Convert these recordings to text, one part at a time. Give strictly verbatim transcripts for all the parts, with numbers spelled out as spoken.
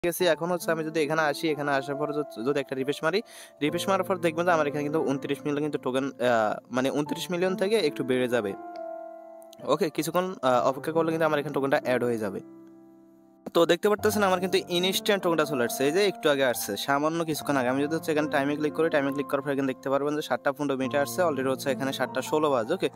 গেছি। এখন হচ্ছে আমি যদি এখানে আসি, এখানে আসার পর যদি একটা রিফ্রেশ মারি, রিফ্রেশ মারার পর দেখবেন যে আমার এখানে কিন্তু উনত্রিশ মিলিয়ন কিন্তু টোকেন মানে উনত্রিশ মিলিয়ন থেকে একটু বেড়ে যাবে। ওকে, কিছুক্ষণ অপেক্ষা করলে কিন্তু আমার এখানে টোকেনটা অ্যাড হয়ে যাবে। তো দেখতে পারতেছেন আমার কিন্তু ইনস্ট্যান্ট টোকেনটা চলে আসছে, এই যে একটু আগে আসছে, সামান্য কিছুক্ষণ আগে। আমি যদি হচ্ছে এখানে টাইমে ক্লিক করি, টাইমে ক্লিক করার পর এখানে দেখতে পারবেন যে সাতটা পনেরো মিনিটে আসছে, অলরেডি হচ্ছে এখানে সাতটা ষোলো বাজে। ওকে,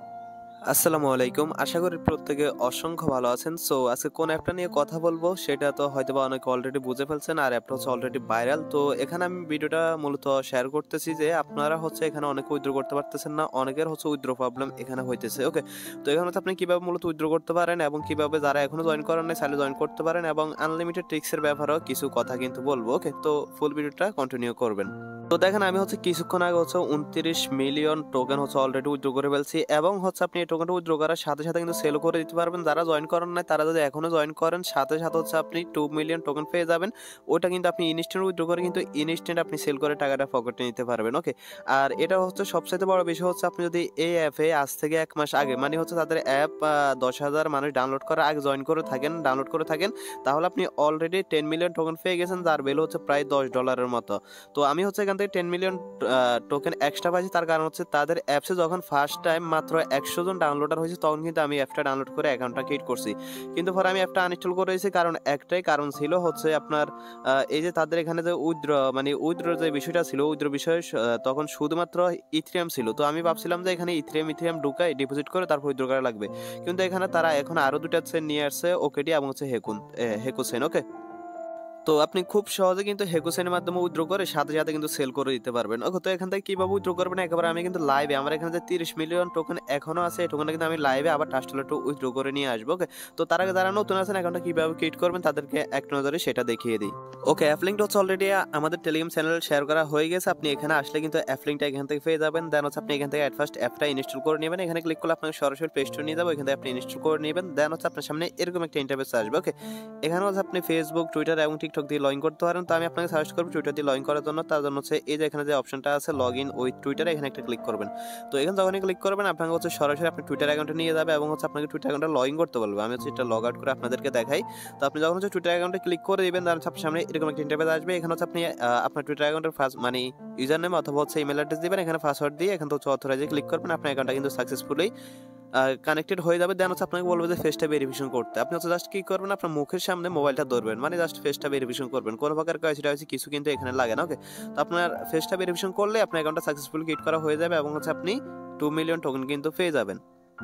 আসসালামু আলাইকুম, আশা করি প্রত্যেকে অসংখ্য ভালো আছেন। সো আজকে কোন অ্যাপটা নিয়ে কথা বলবো সেটা তো হয়তো বা অনেকে অলরেডি বুঝে ফেলছেন, আর অ্যাপটা হচ্ছে অলরেডি ভাইরাল। তো এখানে আমি ভিডিওটা মূলত শেয়ার করতেছি যে আপনারা হচ্ছে এখানে অনেকে উইথড্র করতে পারতেছেন না, অনেকের হচ্ছে উইথড্র প্রবলেম এখানে হইতেছে। ওকে, তো এখানে হচ্ছে আপনি কিভাবে মূলত উইথড্র করতে পারেন এবং কিভাবে যারা এখনো জয়েন করেন নাই চাইলে জয়েন করতে পারেন, এবং আনলিমিটেড ট্রিক্সের ব্যাপারেও কিছু কথা কিন্তু বলবো। ওকে, তো ফুল ভিডিওটা কন্টিনিউ করবেন। তো দেখেন আমি হচ্ছে কিছুক্ষণ আগে হচ্ছে উনত্রিশ মিলিয়ন টোকেন হচ্ছে অলরেডি উইথড্র করে ফেলছি, এবং হচ্ছে আপনি এই টোকেনটা উইথড্র করার সাথে সাথে কিন্তু সেল করে দিতে পারবেন। যারা জয়েন করেন নাই তারা যদি এখনো জয়েন করেন, সাথে সাথে হচ্ছে আপনি টু মিলিয়ন টোকেন পেয়ে যাবেন। ওটা কিন্তু আপনি ইনস্ট্যান্ট উইথড্র করে কিন্তু ইনস্ট্যান্ট আপনি সেল করে টাকাটা পকেটে নিতে পারবেন। ওকে, আর এটা হচ্ছে সবচেয়ে বড় বিষয় হচ্ছে আপনি যদি এই অ্যাপে আজ থেকে এক মাস আগে, মানে হচ্ছে তাদের অ্যাপ দশ হাজার মানুষ ডাউনলোড করার আগে জয়েন করে থাকেন, ডাউনলোড করে থাকেন, তাহলে আপনি অলরেডি টেন মিলিয়ন টোকেন পেয়ে গেছেন, যার ভ্যালু হচ্ছে প্রায় দশ ডলারের মতো। তো আমি হচ্ছে এখান থেকে টেন মিলিয়ন টোকেন এক্সট্রা পাইছি, তার কারণ হচ্ছে তাদের অ্যাপসে যখন ফার্স্ট টাইম মাত্র একশো জন ডাউনলোডার হয়েছে তখন কিন্তু আমি অ্যাপটা ডাউনলোড করে অ্যাকাউন্টটা ক্রিয়েট করছি। কিন্তু পরে আমি অ্যাপটা আনইনস্টল করেছি, কারণ একটাই কারণ ছিল হচ্ছে আপনার এই যে তাদের এখানে যে উইথড্র মানে উইথড্র যে বিষয়টা ছিল, উইথড্র বিষয় তখন শুধুমাত্র ইথিরিয়াম ছিল। তো আমি ভাবছিলাম যে এখানে ইথিরিয়াম ইথিরিয়াম ঢুকাই ডিপোজিট করে তারপর উইথড্র করা লাগবে, কিন্তু এখানে তারা এখন আরো দুটা চেন নিয়ে আসছে, ওকেডি এবং হচ্ছে হেকুন হেকুসেন। ওকে, তো আপনি খুব সহজে কিন্তু হেকুসেনের মাধ্যমে উইথড্র করে সাথে সাথে কিন্তু সেল করে দিতে পারবেন। ওকে, তো এখান থেকে কিভাবে উইথড্র করবেন একেবারে আমি কিন্তু লাইভে, আমার এখানে যে তিরিশ মিলিয়ন টোকেন এখনো আছে এই টোকেনটা কিন্তু আমি লাইভে আবার টাস্টলে একটু উইথড্র করে নিয়ে আসবো। ওকে, তো তার আগে যারা নতুন আছেন অ্যাকাউন্টটা কিভাবে ক্রিয়েট করবেন তাদেরকে এক নজরে সেটা দেখিয়ে দিই। ওকে, অ্যাপ লিঙ্কটা হচ্ছে অলরেডি আমাদের টেলিগ্রাম চ্যানেলে শেয়ার করা হয়ে গেছে। আপনি এখানে আসলে কিন্তু অ্যাপ লিঙ্কটা এখান থেকে পেয়ে যাবেন। দেন হচ্ছে আপনি এখান থেকে অ্যাট ফার্স্ট অ্যাপটা ইনস্টল করে নেবেন। এখানে ক্লিক করলে আপনাকে সরাসরি প্লে স্টোরে নিয়ে যাবো, এখান থেকে আপনি ইনস্টল করে নেবেন। দেন হচ্ছে আপনার সামনে এরকম একটা ইন্টারফেস আসবে। ওকে, এখানে হচ্ছে আপনি ফেসবুক, টুইটার এবং টিকটক দিয়ে লগ ইন করতে পারেন। তো আমি আপনাকে সাজেস্ট করব টুইটার দিয়ে লগ ইন করার জন্য। তার জন্য হচ্ছে এই যে এখানে যে অপশনটা আছে লগ ইন উইথ টুইটার, এখানে একটা ক্লিক করবেন। তো এখানে যখনই ক্লিক করবেন আপনাকে হচ্ছে সরাসরি আপনি টুইটার অ্যাকাউন্টে নিয়ে যাবে এবং হচ্ছে আপনাকে টুইটার অ্যাকাউন্টে লগ ইন করতে বলবে। আমি হচ্ছে এটা লগ আউট করে আপনাদেরকে দেখাই। তো আপনি যখন হচ্ছে টুইটার অ্যাকাউন্টে ক্লিক করে দিবেন তার আপনার সামনে এরকম একটা ইন্টারফেস আসবে। এখানে হচ্ছে আপনি আপনার টুইটার অ্যাকাউন্টের ফার্স্ট মানে ইউজার নেম অথবা হচ্ছে ইমেল অ্যাড্রেস দিবেন, এখানে পাসওয়ার্ড দিয়ে এখানে হচ্ছে অথরাইজে ক্লিক করবেন। আপনার অ্যাকাউন্টটা কিন্তু সাকসেসফুলি কানেক্টেড হয়ে যাবে। দেন হচ্ছে আপনাকে বলবে যে ফেসটা ভেরিফিকেশন করতে। আপনি হচ্ছে জাস্ট কি করবেন, আপনার মুখের সামনে মোবাইলটা ধরবেন, মানে জাস্ট ফেসটা ভেরিফিকেশন করবেন, কোনো প্রকার কাজটা হচ্ছে কিছু কিন্তু এখানে লাগে না। ওকে, তো আপনার ফেসটা ভেরিফিকেশন করলে আপনার অ্যাকাউন্টটা সাকসেসফুলি ক্রিয়েট করা হয়ে যাবে এবং হচ্ছে আপনি টু মিলিয়ন টোকেন কিন্তু পেয়ে যাবেন।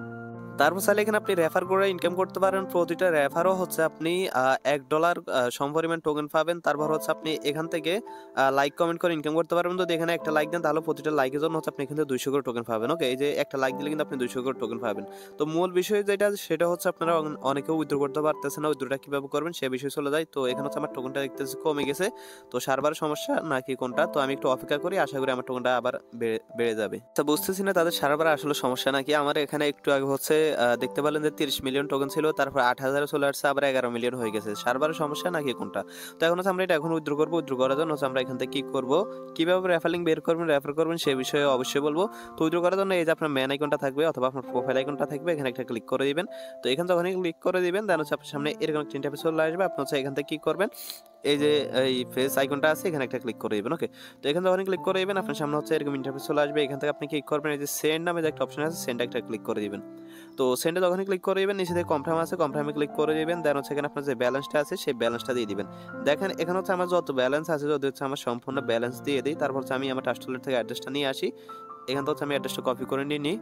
তারপর চাইলে এখানে আপনি রেফার করে ইনকাম করতে পারেন। প্রতিটা রেফারও হচ্ছে আপনি এক ডলার সমপরিমাণ টোকেন পাবেন। তারপর হচ্ছে আপনি এখান থেকে লাইক কমেন্ট করে ইনকাম করতে পারবেন। যদি এখানে একটা লাইক দেন তাহলে প্রতিটা লাইকের জন্য হচ্ছে আপনি এখান থেকে দুইশো করে টোকেন পাবেন। ওকে, এই যে একটা লাইক দিলে কিন্তু আপনি দুইশো করে টোকেন পাবেন। তো মূল বিষয় যেটা সেটা হচ্ছে আপনারা অনেকেও উইথড্র করতে পারতেছেন না, উইথড্রটা কিভাবে করবেন সে বিষয়ে চলে যায়। তো এখানে হচ্ছে আমার টোকেনটা দেখতেছি কমে গেছে। তো সার্ভারের সমস্যা নাকি কোনটা, তো আমি একটু অপেক্ষা করি, আশা করি আমার টোকেনটা আবার বেড়ে যাবে। তো বুঝতেছি না তাদের সার্ভারে আসলে সমস্যা নাকি। আমার এখানে একটু আগে হচ্ছে দেখতে পেলেন তিরিশ মিলিয়ন টোকেন ছিল, তারপর আট হাজারে চলে আসছে, আবার এগারো মিলিয়ন হয়ে গেছে। সার্ভারের সমস্যা নাকি কোনটা। তো এখন হচ্ছে আমরা এটা এখন উইথড্র করবো। উইথড্র করার জন্য হচ্ছে আমরা এখান থেকে কি করবো, কিভাবে রেফার লিঙ্ক বের করবেন রেফার করবেন সে বিষয়ে অবশ্যই বলবো। তো উইথড্র করার জন্য এই যে আপনার ম্যান আইকনটা থাকবে অথবা আপনার প্রোফাইল আইকনটা থাকবে, এখানে একটা ক্লিক করে দিবেন। তো এখানে যখনই ক্লিক করে দিবেন দেন হচ্ছে আপনার সামনে এরকম একটা ইন্টারফেস চলে আসবে। আপনি হচ্ছে এখান থেকে কি করবেন, এই যে এই ফেস আইকনটা আছে এখানে একটা ক্লিক করে দিবেন। ওকে, তো এখানে যখনই ক্লিক করে দিবেন আপনার সামনে হচ্ছে এরকম ইন্টারফেস চলে আসবে। এখান থেকে আপনি কি করবেন, এই যে সেন্ড নামে যে একটা অপশন আছে সেন্ড একটা ক্লিক করে দিবেন। তো সেন্ডে যখনই ক্লিক করে দিবেন নিচে থেকে কনফার্ম আছে কনফার্মে ক্লিক করে দিবেন। দেন হচ্ছে এখানে আপনার যে ব্যালেন্সটা আছে সেই ব্যালেন্সটা দিয়ে দিবেন। দেখেন এখানে হচ্ছে আমার যত ব্যালেন্স আছে যদি হচ্ছে আমার সম্পূর্ণ ব্যালেন্স দিয়ে দিই, তারপর হচ্ছে আমি আমার টাস্টলের থেকে অ্যাড্রেসটা নিয়ে আসি। এখান থেকে হচ্ছে আমি অ্যাড্রেসটা কপি করে নিয়ে নিই।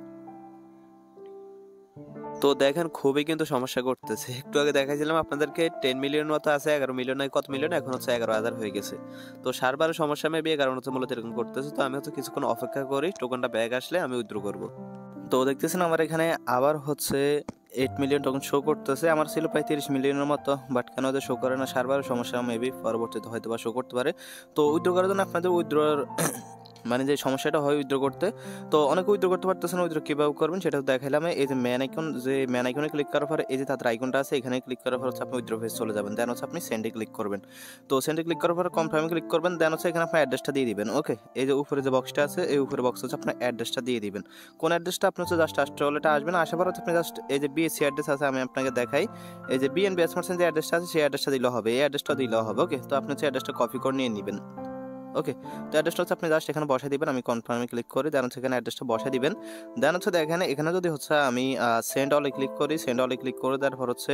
তো দেখেন খুবই কিন্তু সমস্যা করতেছে। একটু আগে দেখাইছিলাম আপনাদেরকে টেন মিলিয়ন মতো আছে, এগারো মিলিয়ন নয় কত মিলিয়ন, এখন হচ্ছে এগারো হাজার হয়ে গেছে। তো সার্ভারের সমস্যা মেবি কারণ হচ্ছে মূলত এরকম করতেছে। তো আমি হচ্ছে কিছুক্ষণ অপেক্ষা করি, টোকেনটা ব্যাক আসলে আমি উইথড্র করবো। তো দেখতেছেন আমার এখানে আবার হচ্ছে এইট মিলিয়ন টোকেন শো করতেছে। আমার ছিল প্রায় তিরিশ মিলিয়নের মতো, বাট কেন ওদের শো করে না সার্ভারের সমস্যা, মেবি পরবর্তীতে হয়তো বা শো করতে পারে। তো উইথড্র করার জন্য আপনাদের উইথড্রর মানে যে সমস্যাটা হয় উইথড্র করতে, তো অনেকে উইথড্র করতে পারতেছেন, উইথড্র কীভাবে করবেন সেটা দেখাইলাম। এই যে ম্যান আইকন, যে ম্যান আইকনে ক্লিক করার পর এই যে তাদের আইকনটা আছে, এখানে ক্লিক করার পর হচ্ছে আপনি উইথড্র ফেস চলে যাবেন। দেন হচ্ছে আপনি সেন্ডে ক্লিক করবেন। তো সেন্ডে ক্লিক করার পর কনফার্মে ক্লিক করবেন। দেন হচ্ছে এখানে আপনার অ্যাড্রেসটা দিয়ে দিবেন। ওকে, এই যে উপরে যে বক্সটা আছে, এই উপরে বক্স হচ্ছে আপনার অ্যাড্রেসটা দিয়ে দিবেন। কোন অ্যাড্রেসটা আপনি হচ্ছে জাস্ট আস্ট্রে ওয়ালেটে আসবেন, আসার পর হচ্ছে আপনি জাস্ট এই যে বিএসসি অ্যাড্রেস আছে, আমি আপনাকে দেখাই। এই যে বিএনবি এসমার্সেন যে অ্যাড্রেসটা আছে, সেই অ্যাড্রেসটা দিলেও হবে, এই অ্যাড্রেসটা দিলেও হবে। ওকে, তো আপনি হচ্ছে অ্যাড্রেসটা কপি করে নিয়ে নেবেন। ওকে, তো অ্যাড্রেসটা হচ্ছে আপনি জাস্ট এখানে বসাই দিবেন। আমি কনফার্মে ক্লিক করি, দেন হচ্ছে এখানে অ্যাড্রেসটা বসাই দিবেন। দেন হচ্ছে দেখেন এখানে যদি হচ্ছে আমি সেন্ড অলে ক্লিক করি, সেন্ড অলে ক্লিক করে তারপর হচ্ছে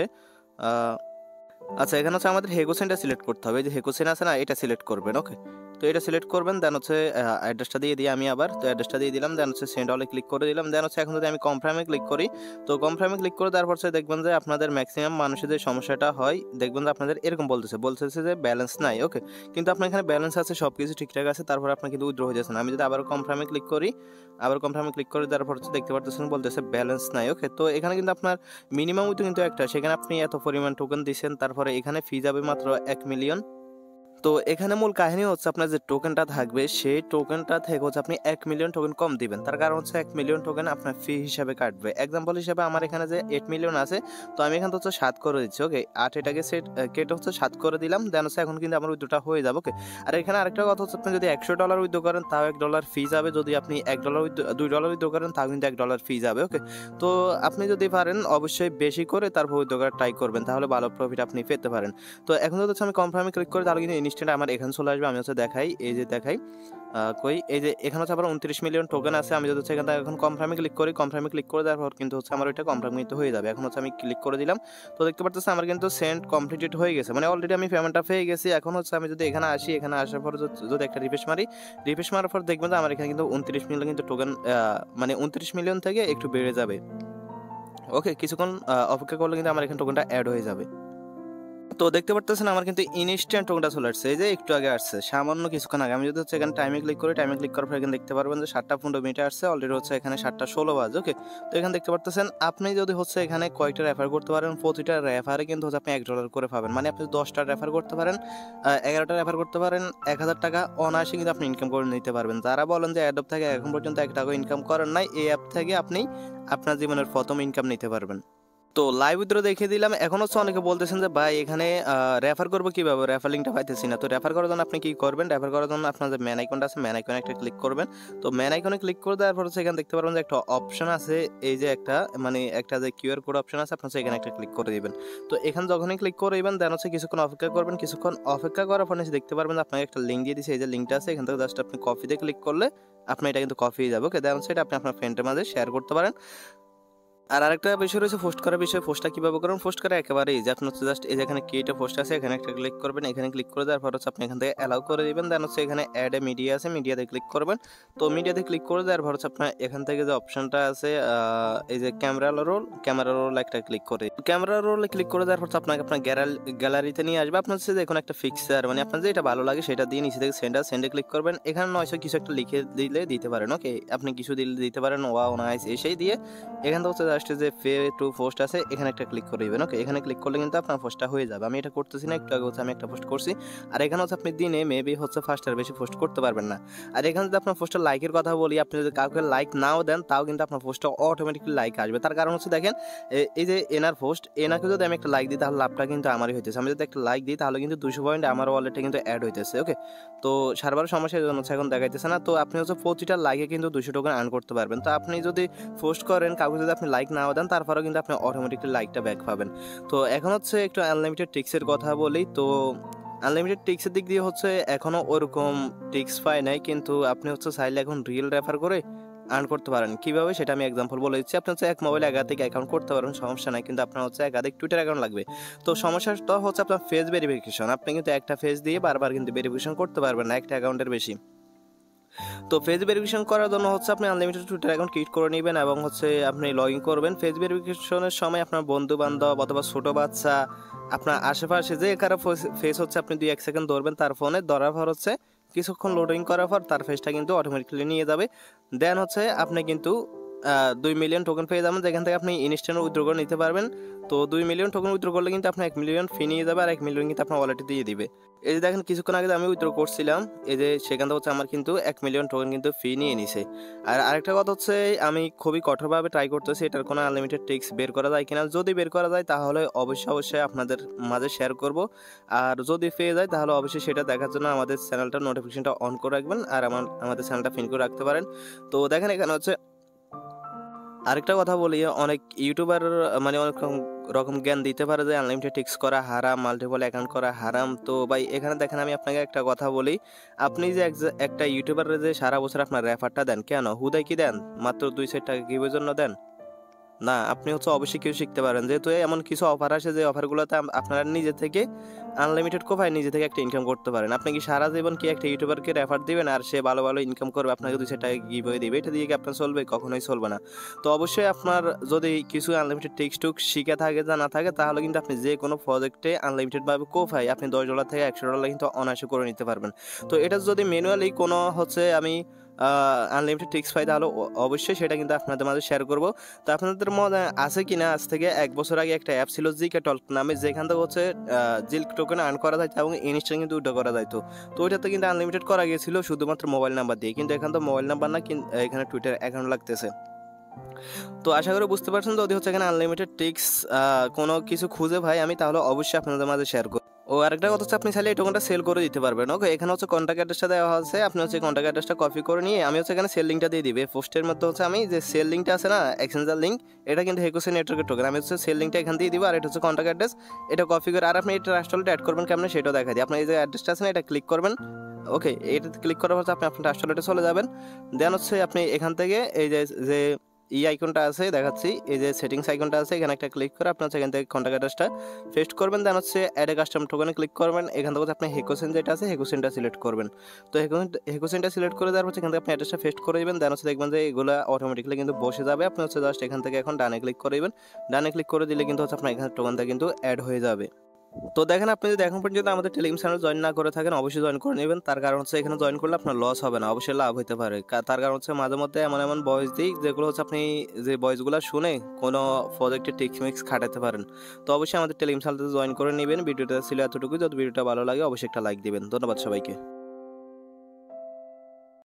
আচ্ছা এখানে হচ্ছে আমাদের হেগোসেনটা সিলেক্ট করতে হবে। এই যে হেগোসেন আছে না, এটা সিলেক্ট করবেন। ওকে, তো এটা সিলেক্ট করবেন। দেন হচ্ছে অ্যাড্রেসটা দিয়ে দিই আমি আবার, তো অ্যাড্রেসটা দিয়ে দিলাম। দেন হচ্ছে সেন্ড অলে ক্লিক করে দিলাম। দেন হচ্ছে এখন যদি আমি কনফার্মে ক্লিক করি, তো কনফার্মে ক্লিক করে তারপর হচ্ছে দেখবেন যে আপনাদের ম্যাক্সিমাম মানুষের যে সমস্যাটা হয়, দেখবেন যে আপনাদের এরকম বলতেছে বলতেছে যে ব্যালেন্স নাই। ওকে, কিন্তু আপনার এখানে ব্যালেন্স আছে, সব কিছু ঠিকঠাক আছে, তারপর আপনার কিন্তু উইথড্র হয়ে যাচ্ছে না। আমি যদি আবার কনফার্মে ক্লিক করি, আবার কনফার্মে ক্লিক করে তারপর হচ্ছে দেখতে পারতেছেন বলতেছে ব্যালেন্স নাই। ওকে, তো এখানে কিন্তু আপনার মিনিমাম উইথড্র কিন্তু একটা, সেখানে আপনি এত পরিমাণ টোকেন দিচ্ছেন, তারপরে এখানে ফি যাবে মাত্র এক মিলিয়ন। তো এখানে মূল কাহিনী হচ্ছে আপনার যে টোকেনটা থাকবে, সেই টোকেনটা থেকে হচ্ছে আপনি এক মিলিয়ন টোকেন কম দিবেন। তার কারণ হচ্ছে এক মিলিয়ন টোকেন আপনার ফি হিসাবে কাটবে। এক্সাম্পল হিসাবে আমার এখানে যে এইট মিলিয়ন আছে, তো আমি এখানে হচ্ছে সাত করে দিচ্ছি। ওকে, আট এটাকে সেট কেটে হচ্ছে সাত করে দিলাম। দেন হচ্ছে এখন কিন্তু আমার উইথড্রটা হয়ে যাবে। ওকে, আর এখানে আরেকটা কথা হচ্ছে আপনি যদি একশো ডলার উইথড্র করেন, তাও এক ডলার ফি যাবে। যদি আপনি এক ডলার দুই ডলার উইথড্র করেন, তাও কিন্তু এক ডলার ফি যাবে। ওকে, তো আপনি যদি পারেন অবশ্যই বেশি করে তারপর উইথড্র করার ট্রাই করবেন, তাহলে ভালো প্রফিট আপনি পেতে পারেন। তো এখন যদি হচ্ছে আমি কনফার্মে ক্লিক করি, তাহলে কিন্তু ইনস্ট্যান্ট আমার এখানে চলে আসবে। আমি হচ্ছে দেখাই, এই যে দেখাই কই, এই যে এখানে হচ্ছে আবার উনত্রিশ মিলিয়ন টোকেন আছে। আমি যদি হচ্ছে এখান থেকে এখন কনফার্মে ক্লিক করি, কনফার্মে ক্লিক করে দেওয়ার পর কিন্তু হচ্ছে আমার ওইটা কনফার্ম কিন্তু হয়ে যাবে। এখন হচ্ছে আমি ক্লিক করে দিলাম, তো দেখতে পাচ্ছেন আমার কিন্তু সেন্ড কমপ্লিটেড হয়ে গেছে, মানে অলরেডি আমি পেমেন্টটা পেয়ে গেছি। এখন হচ্ছে আমি যদি এখানে আসি, এখানে আসার পর যদি একটা রিফ্রেশ মারি, রিফ্রেশ মারার পর দেখবেন যে আমার এখানে কিন্তু উনত্রিশ মিলিয়ন কিন্তু টোকেন, মানে উনত্রিশ মিলিয়ন থেকে একটু বেড়ে যাবে। ওকে, কিছুক্ষণ অপেক্ষা করলে কিন্তু আমার এখানে টোকেনটা অ্যাড হয়ে যাবে। তো দেখতে পারতেছেন আমার কিন্তু ইনস্ট্যান্ট টোকেনটা চলে আসছে, এই যে একটু আগে আসছে, সামান্য কিছুক্ষণ আগে। আমি যদি হচ্ছে এখানে টাইমে ক্লিক করি, টাইমে ক্লিক করার পর এখানে দেখতে পারবেন যে সাতটা পনেরো মিনিটে আসছে, অলরেডি হচ্ছে এখানে সাতটা ষোলো বাজে। ওকে, তো এখানে দেখতে পারতেছেন আপনি যদি হচ্ছে এখানে কয়েকটা রেফার করতে পারেন, প্রতিটা রেফারে কিন্তু হচ্ছে আপনি এক ডলার করে পাবেন। মানে আপনি দশটা রেফার করতে পারেন, এগারোটা রেফার করতে পারেন, এক হাজার টাকা অনায়াসে কিন্তু আপনি ইনকাম করে নিতে পারবেন। যারা বলেন যে অ্যাডপ থেকে এখন পর্যন্ত এক টাকা ইনকাম করেন নাই, এই অ্যাপ থেকে আপনি আপনার জীবনের প্রথম ইনকাম নিতে পারবেন। তো লাইভ উইথড্র দেখিয়ে দিলাম। এখন হচ্ছে অনেকে বলতেছেন যে ভাই এখানে রেফার করবো কিভাবে, রেফার লিঙ্কটা পাইতেছি না। তো রেফার করার জন্য আপনি কি করবেন, রেফার করার জন্য আপনার যে ম্যান আইকনটা আছে, ম্যান আইকনে একটা ক্লিক করবেন। তো ম্যান আইকনে ক্লিক করে দেওয়ার পর হচ্ছে এখানে দেখতে পারবেন যে একটা অপশন আছে, এই যে একটা মানে একটা যে কিউআর কোড অপশন আছে, আপনার এখানে একটা ক্লিক করে দিবেন। তো এখানে যখনই ক্লিক করে দিবেন, দেন হচ্ছে কিছুক্ষণ অপেক্ষা করবেন। কিছুক্ষণ অপেক্ষা করার পর দেখতে পারবেন যে আপনাকে একটা লিঙ্ক দিয়ে দিচ্ছে, এই যে লিঙ্কটা আছে, এখান থেকে জাস্ট আপনি কপিতে ক্লিক করলে আপনার এটা কিন্তু কপি হয়ে যাবে। ওকে, দেন হচ্ছে এটা আপনি আপনার ফ্রেন্ডের মাঝে শেয়ার করতে পারেন। আর আরেকটা বিষয় রয়েছে পোস্ট করার বিষয়। পোস্টটা কিভাবে করুন, পোস্ট করা একেবারে ইজি। আপনি হচ্ছে জাস্ট এই যে এখানে ক্রিয়েট পোস্ট আছে, এখানে একটা ক্লিক করবেন, এখানে ক্লিক করে দেওয়ার পর হচ্ছে আপনি এখান থেকে অ্যালাউ করে দিবেন। দেন হচ্ছে এখানে অ্যাড এ মিডিয়া আছে, মিডিয়াতে ক্লিক করবেন। তো মিডিয়াতে ক্লিক করে দেওয়ার পর হচ্ছে আপনার এখান থেকে যে অপশনটা আছে, এই যে ক্যামেরা রোল, ক্যামেরা রোল একটা ক্লিক করে ক্যামেরা রোলে ক্লিক করে দেওয়ার পর আপনাকে আপনার গ্যালারিতে নিয়ে আসবে। আপনার হচ্ছে যে এখন একটা ফিক্সার, মানে আপনার যেটা ভালো লাগে সেটা দিয়ে নিচে থেকে সেন্ডার সেন্ডে ক্লিক করবেন। এখানে নয়শো কিছু একটা লিখে দিলে দিতে পারেন। ওকে, আপনি কিছু দিলে দিতে পারেন, ওয়াও নাইস এসেই দিয়ে এখান থেকে হচ্ছে জাস্ট যে ফে টু পোস্ট আছে, এখানে একটা ক্লিক করে দিবেন। ওকে, এখানে ক্লিক করলে কিন্তু আপনার পোস্টটা হয়ে যাবে। আমি এটা করতেছি না, একটু আগে হচ্ছে আমি একটা পোস্ট করছি। আর এখানে হচ্ছে আপনি দিনে মেবি হচ্ছে ফার্স্টের বেশি পোস্ট করতে পারবেন না। আর এখানে যদি আপনার পোস্টের লাইকের কথা বলি, আপনি যদি কাউকে লাইক নাও দেন, তাও কিন্তু আপনার পোস্টটা অটোমেটিকলি লাইক আসবে। তার কারণ হচ্ছে দেখেন, এই যে এনার পোস্ট, এনাকে যদি আমি একটা লাইক দিই, তাহলে লাভটা কিন্তু আমারই হইতেছে। আমি যদি একটা লাইক দিই, তাহলে কিন্তু দুশো পয়েন্ট আমার ওয়ালেটে কিন্তু অ্যাড হইতেছে। ওকে, তো সার্ভার সমস্যার জন্য হচ্ছে এখন দেখাইতেছে না। তো আপনি হচ্ছে প্রতিটা লাইকে কিন্তু দুশো টোকেন আর্ন করতে পারবেন। তো আপনি যদি পোস্ট করেন, কাউকে যদি আপনি লাইক নাও দেন, তারপরেও কিন্তু আপনি অটোমেটিকলি লাইকটা ব্যাক পাবেন। তো এখন হচ্ছে একটু আনলিমিটেড টিক্সের কথা বলি। তো আনলিমিটেড টিক্সের দিক দিয়ে হচ্ছে এখনো ওরকম টিক্স পাই নাই, কিন্তু আপনি হচ্ছে চাইলে এখন রিয়েল রেফার করে আর্ন করতে পারেন। কিভাবে সেটা আমি এক্সাম্পল বলে দিচ্ছি। আপনি হচ্ছে এক মোবাইলে একাধিক অ্যাকাউন্ট করতে পারেন, সমস্যা নাই, কিন্তু আপনার হচ্ছে একাধিক টুইটার অ্যাকাউন্ট লাগবে। তো সমস্যাটা হচ্ছে আপনার ফেস ভেরিফিকেশন। আপনি কিন্তু একটা ফেস দিয়ে বারবার কিন্তু ভেরিফিকেশন করতে পারবেন না, একটা অ্যাকাউন্টের বেশি। তো ফেস ভেরিফিকেশন করার জন্য হচ্ছে আপনি আনলিমিটেড টুইটার অ্যাকাউন্ট ক্রিয়েট করে নেবেন এবং হচ্ছে আপনি লগ ইন করবেন। ফেস ভেরিফিকেশনের সময় আপনার বন্ধু বান্ধব অথবা ছোট বাচ্চা, আপনার আশেপাশে যে কারো ফেস হচ্ছে আপনি দুই এক সেকেন্ড ধরবেন তার ফোনে, ধরার পর হচ্ছে কিছুক্ষণ লোডিং করার পর তার ফেসটা কিন্তু অটোমেটিক্যালি নিয়ে যাবে। দেন হচ্ছে আপনি কিন্তু দুই মিলিয়ন টোকেন পেয়ে যাবেন, যেখান থেকে আপনি ইনস্ট্যান্ট উইথড্র করে নিতে পারবেন। তো দুই মিলিয়ন টোকেন উইথড্র করলে কিন্তু আপনার এক মিলিয়ন ফি নিয়ে যাবে, আর এক মিলিয়ন কিন্তু আপনার ওয়ালেটে দিয়ে দিবে। এই যে দেখেন কিছুক্ষণ আগে আমি উইথড্র করছিলাম, এই যে সেখান থেকে হচ্ছে আমার কিন্তু এক মিলিয়ন টোকেন কিন্তু ফি নিয়ে নিছে। আর আরেকটা কথা হচ্ছে আমি খুবই কঠোরভাবে ট্রাই করতেছি এটার কোনো আনলিমিটেড ট্রিক্স বের করা যায় কিনা। যদি বের করা যায় তাহলে অবশ্যই অবশ্যই আপনাদের মাঝে শেয়ার করব, আর যদি পেয়ে যায় তাহলে অবশ্যই সেটা দেখার জন্য আমাদের চ্যানেলটা নোটিফিকেশনটা অন করে রাখবেন, আর আমার আমাদের চ্যানেলটা পিন করে রাখতে পারেন। তো দেখেন এখানে হচ্ছে আরেকটা কথা বলি, অনেক ইউটিউবার মানে অনেক রকম জ্ঞান দিতে পারে যে আনলিমিটেড টিক্স করা হারাম, মাল্টিপল অ্যাকাউন্ট করা হারাম। তো ভাই এখানে দেখেন আমি আপনাকে একটা কথা বলি, আপনি যে একটা ইউটিউবারের যে সারা বছর আপনার রেফারটা দেন, কেন হুদাই কি দেন? মাত্র দুই চার টাকা কিভাবে জন্য দেন না? আপনি হচ্ছে অবশ্যই কিছু শিখতে পারেন, যেহেতু এমন কিছু অফার আসে যে অফারগুলোতে আপনারা নিজে থেকে আনলিমিটেড কোপায় নিজে থেকে একটা ইনকাম করতে পারেন। আপনি কি সারা জীবন কি একটা ইউটিউবারকে রেফার দিবেন আর সে ভালো ভালো ইনকাম করবে, আপনাকে দুই চার টাকা গিভওয়ে দিবে? এটা দিয়ে কি আপনার চলবে? কখনোই চলবে না। তো অবশ্যই আপনার যদি কিছু আনলিমিটেড টিক্স টুক শিখে থাকে, জানা থাকে, তাহলে কিন্তু আপনি যে কোনো প্রজেক্টে আনলিমিটেডভাবে কোপায় আপনি দশ ডলার থেকে একশো ডলার কিন্তু অনায়াসে করে নিতে পারবেন। তো এটা যদি ম্যানুয়ালি কোনো হচ্ছে আমি আনলিমিটেড টিক্স পাই তাহলে অবশ্যই সেটা কিন্তু আপনাদের মাঝে শেয়ার করবো। তো আপনাদের মনে আছে কিনা আজ থেকে এক বছর আগে একটা অ্যাপ ছিল জিকে টল্ক নামে, যেখান থেকে হচ্ছে জিল টোকেন আর্ন করা যায় এবং ইনস্ট্যান্ট কিন্তু উইথড্র করা যায়। তো ওইটাতে কিন্তু আনলিমিটেড করা গিয়েছিল শুধুমাত্র মোবাইল নাম্বার দিয়ে, কিন্তু এখান তো মোবাইল নাম্বার না, এখানে টুইটার অ্যাকাউন্ট লাগতেছে। তো আশা করি বুঝতে পারছেন, যদি হচ্ছে এখানে আনলিমিটেড টিক্স কোনো কিছু খুঁজে ভাই আমি, তাহলে অবশ্যই আপনাদের মাঝে শেয়ার করব। ও আরেকটা কথা হচ্ছে আপনি চাইলে এই টোকেনটা সেল করে দিতে পারবেন। ওকে, এখানে হচ্ছে কন্ট্যাক্ট অ্যাড্রেসটা দেওয়া আছে, আপনি হচ্ছে কন্ট্যাক্ট অ্যাড্রেসটা কপি করে নিয়ে আমি হচ্ছে এখানে সেল লিঙ্কটা দিয়ে দিবে। পোস্টের মধ্যে হচ্ছে আমি যে সেল লিঙ্কটা আছে না, এক্সচেঞ্জার লিঙ্ক, এটা কিন্তু হেকুসে নেটওয়ার্কের টোকেন, আমি হচ্ছে সেল লিঙ্কটা এখান দিয়ে দিব, আর এটা হচ্ছে কন্ট্যাক্ট অ্যাড্রেস, এটা কপি করে আর আপনি এটা ট্রাস্টওয়ালেটে অ্যাড করবেন কেমন সেটাও দেখা দিই। আপনার এই যে অ্যাড্রেসটা আছে না, এটা ক্লিক করবেন। ওকে, এটা ক্লিক করার পর আপনি আপনার ট্রাস্টওয়ালেটে চলে যাবেন। দেন হচ্ছে আপনি এখান থেকে এই যে যে ই আইকনটা আছে দেখাচ্ছি, এই যে সেটিংস আইকনটা আছে, এখানে একটা ক্লিক করে আপনার এখান থেকে কন্ট্যাক্ট অ্যাড্রেসটা পেস্ট করবেন। দেন হচ্ছে অ্যাড এ কাস্টম টোকেনে ক্লিক করবেন। এখান থেকে আপনি হেকোসেন যেটা আছে হেকোসেনটা সিলেক্ট করবেন। তো হেকোসেনটা সিলেক্ট করে দেওয়ার হচ্ছে এখান থেকে আপনি অ্যাড্রেসটা পেস্ট করে দেবেন। দেন হচ্ছে দেখবেন যে এগুলো অটোমেটিক্যালি কিন্তু বসে যাবে। আপনি হচ্ছে জাস্ট এখান থেকে এখন ডানে ক্লিক করে দেবেন। ডানে ক্লিক করে দিলে কিন্তু হচ্ছে আপনার এখানে টোকেনটা কিন্তু অ্যাড হয়ে যাবে। তো দেখেন আপনি যদি এখন পর্যন্ত আমাদের টেলিগ্রাম চ্যানেল জয়েন না করে থাকেন অবশ্যই জয়েন করে নেবেন। তার কারণ হচ্ছে এখানে জয়েন করলে আপনার লস হবে না, অবশ্যই লাভ হতে পারে। তার কারণ হচ্ছে মাঝে মধ্যে এমন এমন ভয়েস দিই যেগুলো হচ্ছে আপনি যে ভয়েসগুলো শুনে কোনো প্রজেক্টে টিক্স মিক্স খাটাতে পারেন। তো অবশ্যই আমাদের টেলিগ্রাম চ্যানেলতে জয়েন করে নেবেন। ভিডিওটা ছিল এতটুকুই, যদি ভিডিওটা ভালো লাগে অবশ্যই একটা লাইক দিবেন। ধন্যবাদ সবাইকে।